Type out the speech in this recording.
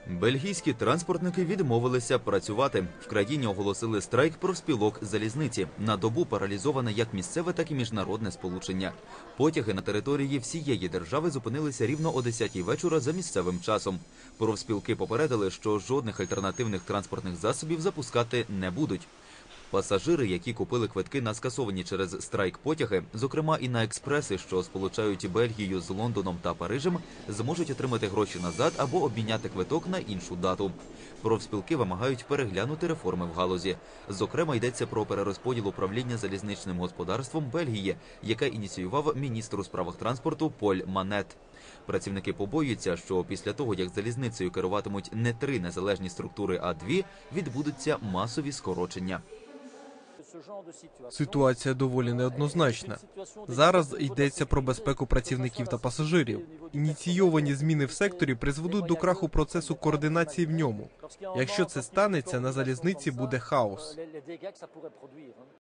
Бельгійські транспортники відмовилися працювати. В країні оголосили страйк профспілок залізниці. На добу паралізоване як місцеве, так і міжнародне сполучення. Потяги на території всієї держави зупинилися рівно о 10-й вечора за місцевим часом. Профспілки попередили, що жодних альтернативних транспортних засобів запускати не будуть. Пасажири, які купили квитки на скасовані через страйк потяги, зокрема і на експреси, що сполучають Бельгію з Лондоном та Парижем, зможуть отримати гроші назад або обміняти квиток на іншу дату. Профспілки вимагають переглянути реформи в галузі. Зокрема, йдеться про перерозподіл управління залізничним господарством Бельгії, яке ініціював міністр у справах транспорту Поль Манет. Працівники побоюються, що після того, як залізницею керуватимуть не 3 незалежні структури, а 2, відбудуться масові скорочення. Ситуація доволі неоднозначна. Зараз йдеться про безпеку працівників та пасажирів. Ініційовані зміни в секторі призведуть до краху процесу координації в ньому. Якщо це станеться, на залізниці буде хаос.